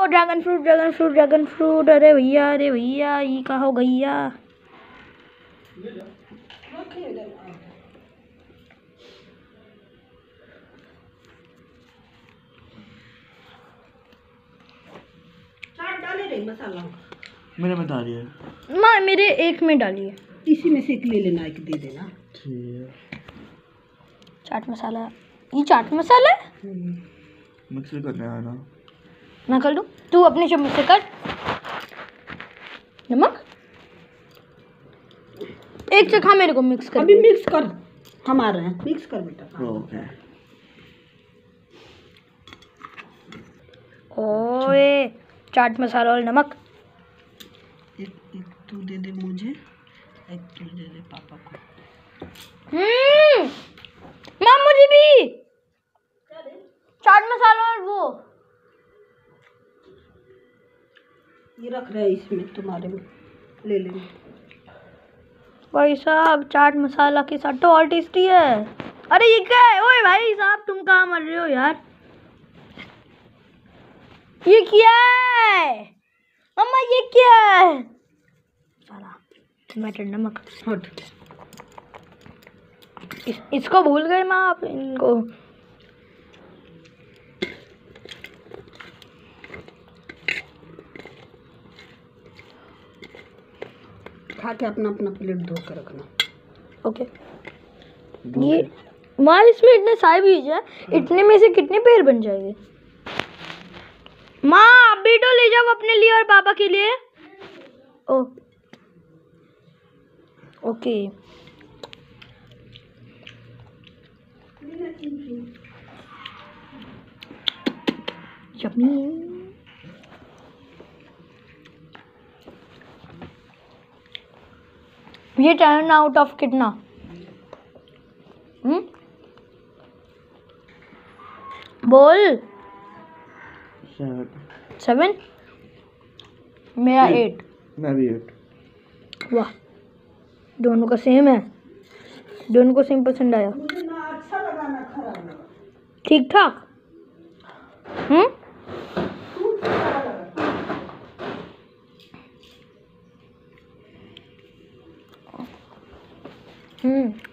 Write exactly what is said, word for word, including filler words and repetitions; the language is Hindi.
Dragon fruit dragon fruit dragon fruit. अरे भैया अरे भैया ये कहा हो गैया। चाट डाले रही मसाला मेरे में डालिए। माँ मेरे एक में डालिए। इसी में से एक ले लेना, एक दे देना। ठीक है। चाट मसाला, ये चाट मसाला है। मिक्स करने आना। मैं कर दूँ, तू अपने चम्मच से कर। नमक एक से खा, मेरे को मिक्स कर। अभी मिक्स कर, हम आ रहे हैं। मिक्स कर बेटा। ओके। ओए चाट मसाला और नमक। एक एक तू दे दे मुझे, एक तू दे दे पापा को। हम्म माँ मुझे भी चाट मसाला और वो ये रख रहे हैं इसमें, तुम्हारे में ले लेंगे। भाई साहब चाट मसाला के साथ तो और टेस्टी है। अरे ये क्या है? ओए भाई साहब तुम कहाँ मर रहे हो यार? ये क्या है अम्मा? ये क्या है? साला टमाटर नमक हट। इस, इसको भूल गए माँ आप इनको। खा के अपना अपना प्लेट धो कर रखना। ओके। ये माँ इसमें इतने सारे बीज है, इतने में से कितने पेड़ बन जाएंगे? माँ अभी तो ले जाओ अपने लिए और पापा के लिए। Oh okay. यम्मी। ये टेन आउट ऑफ कितना? हम्म बोल। सेवन। सेवन। मेरा एट। मैं भी एट। वाह दोनों का सेम है, दोनों को सेम पसंद आया। मुझे ना अच्छा लगा ना खराब लगा, ठीक ठाक। हम्म हम्म